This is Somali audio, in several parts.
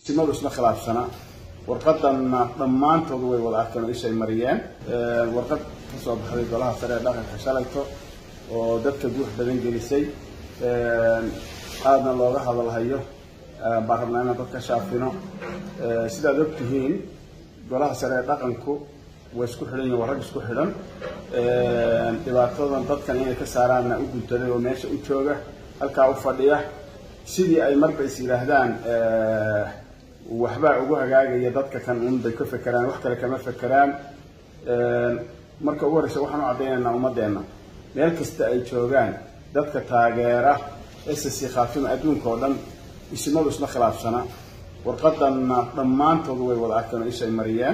سمادو سنا خلاف سنة ورقدنا ضمان تضوي والأكل إيش المريان ورقد تصوب حديد الله سريع داخل حشالته ودبت جوح بدن جلسي هذا الله هذا الله هيو بعرفنا أنا ضد كشافينه سيدا دبتهين الله سريع داخلكو ويسكو حلين ورق يسكو حلين إذا تظن ضد كان هنا كسرنا أقول ترى وماشي أشوجه الكاو فضية سيدي أي مرة يصير هذان وحبا ugu hagaagaya dadka kan unbay ka fakaraan wax kale kama fakaraan marka ugu horeysa waxaan u cadeynaynaa ummadeena meel kasta ay joogaan dadka taageera SSC Khaatuma adduunka oo dhan ismadu isla khilaafsana warqadan dhamaantood way wada arkeen isha ay mariyeen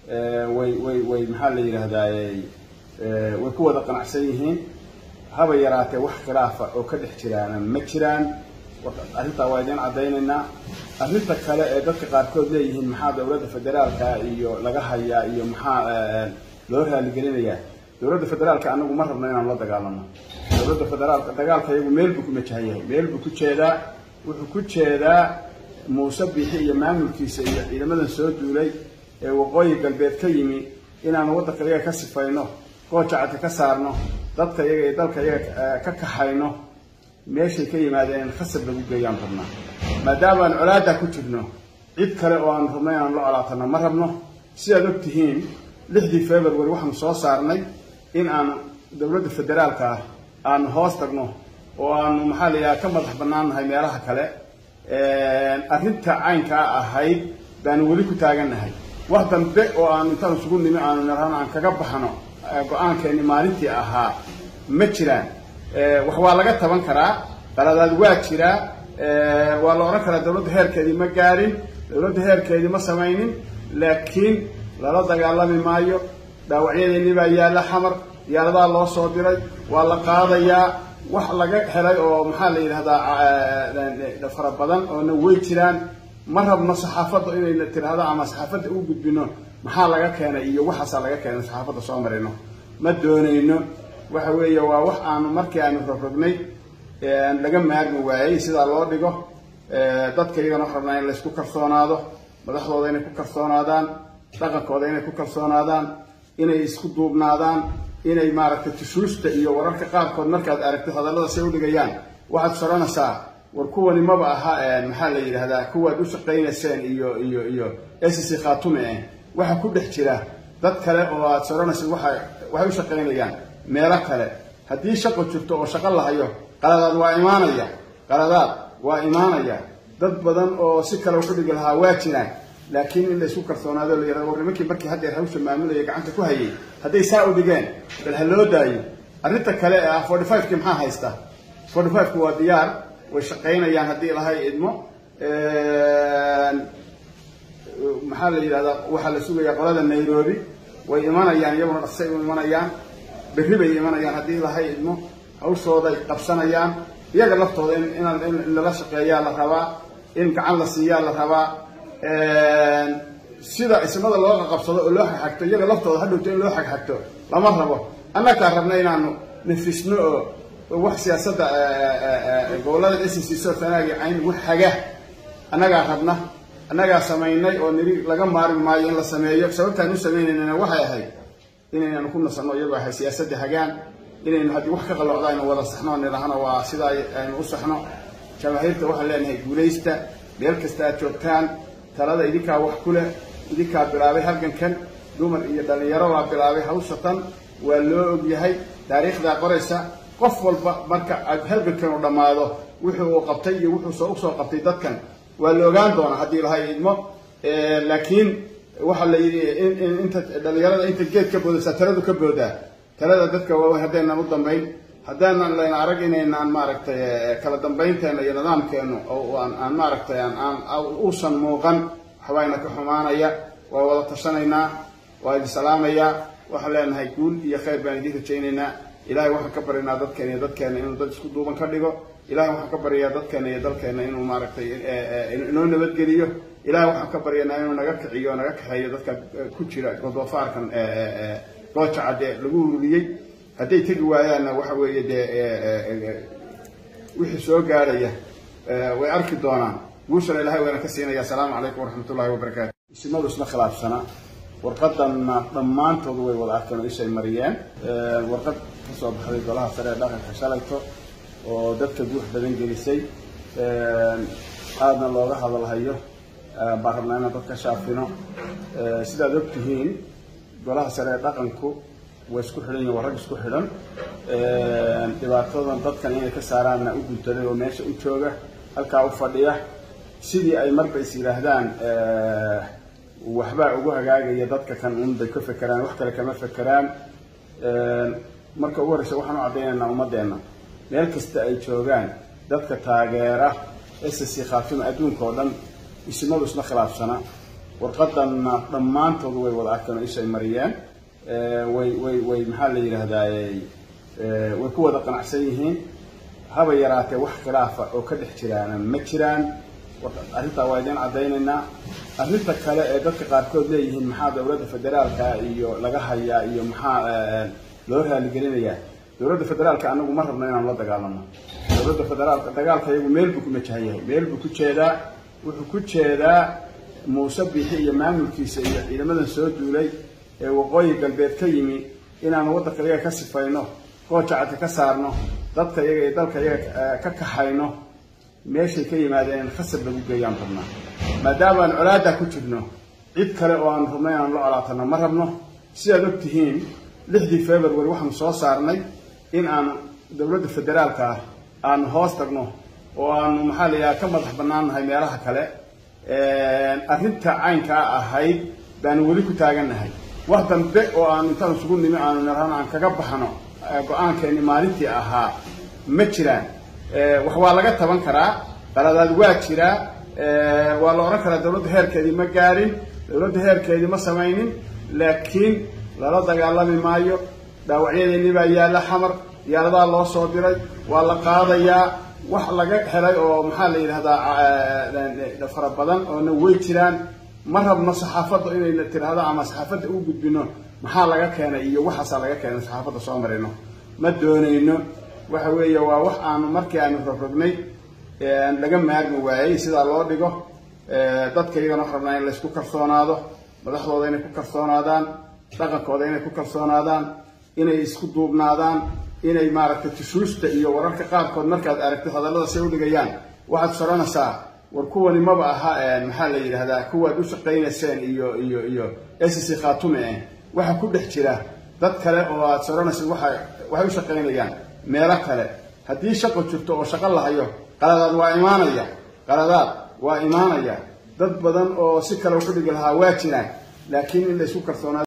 way maxaa la yiraahdaa way ku wada qanacsan yihiin haba yaraatee wax khilaafa oo ka dhex jiraan ma jiraan arrinta waa idin cadeynaynaa arrinta kale ee dadka qaarkood leeyihiin maxaa dawladda federaalka iyo laga hayaa iyo maxaa loo raali gelinayaa dawladda federaalka anagu ma rabno inaan la dagaalano dawladda federaalka dagaalka iyagu meel buu ku majahayahay meel buu ku jeedaa wuxuu ku jeedaa Muuse Biixi iyo maamulkiisa iyo ciidamadan soo duulay ee waqooyi galbeed ka yimi inaan waddanka iyaga ka sifayno qoojacada ka saarno dadka iyaga ee dalka iyaga ka kaxayno meeshay ka yimaadeen khasab lagu geeyaan rabnaa maadaama aan colaada ku jirno cid kale oo aan rabnay aan la colaatano ma rabno sidaad ogtihiin 6 February waxaan soo saarnay in aan dawladda federaalka aan hoos tagno oo aan maxaa la ka madax banaanahay meelaha kale arrinta caynka ahayd baan wali ku taaganahay wax dambe oo aan intaan isugu nimi aan naraan aan kaga baxno go'aankeeni maalintii ahaa ma jiraan wax waa laga taban karaa qaladaad waa jira waa la oran karaa dawladda heerkeedii ma gaarin dawladda heerkeedii ma samaynin laakiin lala dagaalami maayo dhaawacyadeenii baa yaala xamar diyaaradaha loo soo diray waa la qaadayaa wax laga helay oo maxaa la yiraahdaa fara badan oo na way jiraan ma rabno saxaafadda inay tiraahdo ama saxaafadda u gudbino maxaa laga keenay iyo waxaas laga keenay saxaafadda soo marino ma doonayno waxa weeye waa wax aan markii aan rogrognay laga maarmi waayay sida loo dhigo dadka iyagana rabnaa in la isku kalsoonaado madaxdooda inay ku kalsoonaadaan dhaqankooda inay ku kalsoonaadaan inay isku duubnaadaan inay maaragtay tushuusta iyo wararka qaarkood markaad aragtid hadallada say u dhigayaan waxaad soranaysaa war kuwani maba aha maxaa la yiraahdaa kuwaad u shaqaynayseen iyo SSC Khaatuma waxa ku dhex jira dad kale oo aad soranaysid waxay u shaqaynayaan meelo kale haddii shaqo jirto oo shaqo la hayo qaladaad waa imaanaya dad badan oo si kale u dhigi lahaa waa jiraan laakiin in la isku kalsoonaado la yiraahdo warnimankii markii hadda hawsha maamulaya gacanta ku hayay hadday saa u dhigeen bal ha loo daayo arrinta kale ee 45 maxaa haysta 45 waa diyaar way shaqaynayaan haddii lahay idmo maxaa la yiraahdaa waxa la sugayaa qolada Nairobi way imaanayaan iyaguna dhaqsay u imaanayaan berri bay imaanayaan haddii lahay idmo hawshooda qabsanayaan iyaga laftooda in la shaqeeyaa la rabaa in gacan la siiyaa la rabaa sida ismada loo qabsado oo loo xagxagto iyaga laftooda hadhowto in loo xagxagto lama rabo annaka rabna inaanu nafisno oo wax siyaasadda gobolada SSC Soomaaliya cayn wax xaga annaga rabna annaga sameeynay oo niri laga maarmi maayo in la sameeyo sababtaan u sameeynayna waxay ahayd inaynu ku nasano iyagoo ah siyaasadda hagaan inaynu hadii wax ka qalooqdaan wada saxno nidahana waa sida aynu u saxno jamaahiirta waxa leenahay guuleysta meel kasta aad joogtaan talada idinkaa wax ku leh idinkaa bilaabay halgankan dumar iyo dhalinyaro waa bilaabay hawshatan waa loo og yahay taariikhda qoraysa qof walba marka halgankan u dhamaado wuxuu qabtay iyo wuxuu soo qabtay dadkan waa la ogaan doonaa haddii lahay idmo laakiin waxa la yiri in inta dhalinyarada inta geed ka boodaysa taladu ka boodaa talada dadka waa hadeenan u dambeyn hadaanan leen arag inaan maaragtay kala dambeynteena iyo nidaamkeenu oo aan maaragtay aan uusan muuqan waxbayna ka xumaanaya waa wada tashanaynaa waa idin salaamaya waxa leenahay guul iyo khayr baan idin rajaynaynaa ilaahay waxaan ka baryaynaa dadkeena inuu dad isku duuban ka dhigo ilaahay waxaan ka baryaa dadkeena iyo dalkeena inuu maaragtay inoo nabadgeliyo ilaahay waxaan ka baryaynaa inuu naga kiciyo naga kaxeeyo dadka ku jira godoofaarkan qoojacade lagu ururiyay hadday tagi waayaanna waxa weeye wixii soo gaaraya way arki doonaan وصل إلى هاي كسينا يا سلام عليكم ورحمة الله وبركاته. اسمه اسمه خلاف سنة ورقدنا ضمان تضوي والأكل إيش المريان ورقد صوب حديد الله سريع داخل حشالته ودبت جوح بدن جلسي هذا الله هذا الله هيو بحرنا ضد كشافينه سيدا دبتهين الله سريع داخلكو واسكو حلين ورق اسكو حلين دبعتهم ضد كان كسرنا وقلت له ماشي وشوجه halka fadhiya sidii ay marba isiraahdaan waxba ugu hagaagaya dadka kan bay ka fakaraan wax kale kama fakaraan marka ugu horeysa waxaan u cadeynaynaa ummadeena meel kasta ay joogaan dadka taageera SSC Khaatuma adduunka oo dhan ismadu isla khilaafsana warqadan dhamaantood way wada arkeen isay mariyaan way maxaa la yiraahdaa way ku wada qanacsan yihiin haba yaraatee wax khilaafa oo ka dhex jiraan ma jiraan arrinta waa idin cadeynayna arrinta kale ee dadka qaarkood leeyihiin maxaa dawladda federaalka iyo laga hayaa iyo maxaa loo raali gelinayaa dawladda federaalka anagu ma rabno inaan la dagaalano dawladda federaalka dagaalka iyagu meel buu ku majahayahay meel buu ku jeedaa wuxuu ku jeedaa Muuse Biixi iyo maamulkiisa iyo ciidamadan soo duulay ee waqooyi galbeed ka yimi inaan waddanka iyaga ka sifayno qoocada ka saarno dadka iyaga ee dalka iyaga ka kaxayno meeshay ka yimaadeen khasab lagu geeyaan rabnaa maadaama aan colaada ku jirno cid kale oo aan rabnay aan la colaatano ma rabno sidaad ogtihiin 6 February waxaan soo saarnay in aan dawladda federaalka aan hoos tagno oo aan maxaa la yiraahdaa ka madax banaanahay meelaha kale arrinta caynka ahayd baan wali ku taaganahay wax dambe oo aan intaan isugu nimi aan naraan aan kaga baxano go'aankeeni maalintii ahaa ma jiraan wax waa laga taban karaa qaladaad waa jira waa la oran karaa dawladda heerkeedii ma gaarin dawladda heerkeedii ma samaynin laakiin lala dagaalami maayo dhaawacyadeenii baa yaala xamar diyaaradaha loo soo diray waa la qaadayaa wax laga helay oo maxaa la yiraahdaa fara badan oo na way jiraan ma rabno saxaafadda inay tiraahdo ama saxaafadda u gudbino maxaa laga keenay iyo waxaas laga keenay saxaafadda soo marayno ma doonayno waxa weeye waa wax aan markii aan rogrognay laga maarmi waayay sida loo dhigo dadka iyagana rabnaa in la isku kalsoonaado madaxdooda inay ku kalsoonaadaan dhaqankooda inay ku kalsoonaadaan inay isku duubnaadaan inay maaragtay tishuusta iyo wararka qaarkood markaad aragtid hadallada si u dhigayaan waxaad soranaysaa war kuwani maba aha maxaa la yiraahdaa kuwaad u shaqeynayseen iyo SSC Khaatuma waxa ku dhex jira dad kale oo aad soranaysid waxay u shaqeynayaan meelo kale haddii shaqo jirto oo shaqo la hayo qaladaad waa imaanaya dad badan oo si kale u dhigi lahaa waa jiraan laakiin in la isku kalsoonaado